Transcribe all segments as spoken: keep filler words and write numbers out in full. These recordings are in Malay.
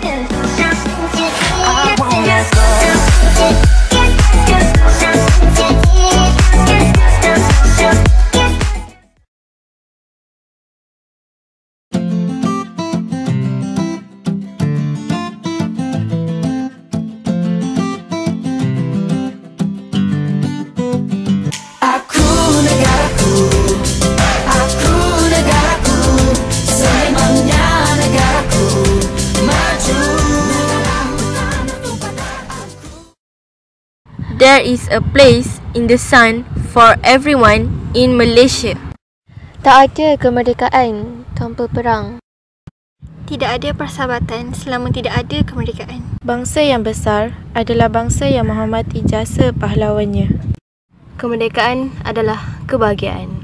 There is a place in the sun for everyone in Malaysia. Tak ada kemerdekaan tanpa perang. Tidak ada persahabatan selama tidak ada kemerdekaan. Bangsa yang besar adalah bangsa yang menghormati jasa pahlawannya. Kemerdekaan adalah kebahagiaan.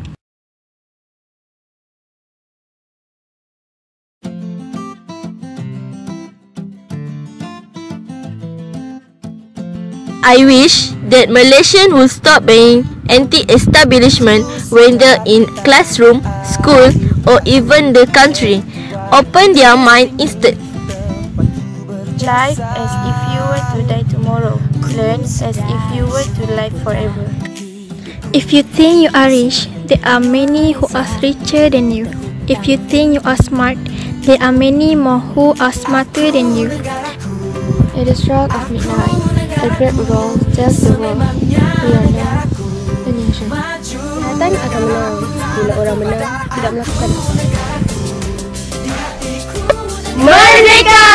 I wish that Malaysians would stop being anti-establishment when they're in classroom, school or even the country. Open their mind instead. Live as if you were to die tomorrow. Learn as if you were to live forever. If you think you are rich, there are many who are richer than you. If you think you are smart, there are many more who are smarter than you. At the stroke of midnight, a great roll tells the world we are now a nation. Kesihatan akan menang bila orang menang tidak melakukan apa. Merdeka!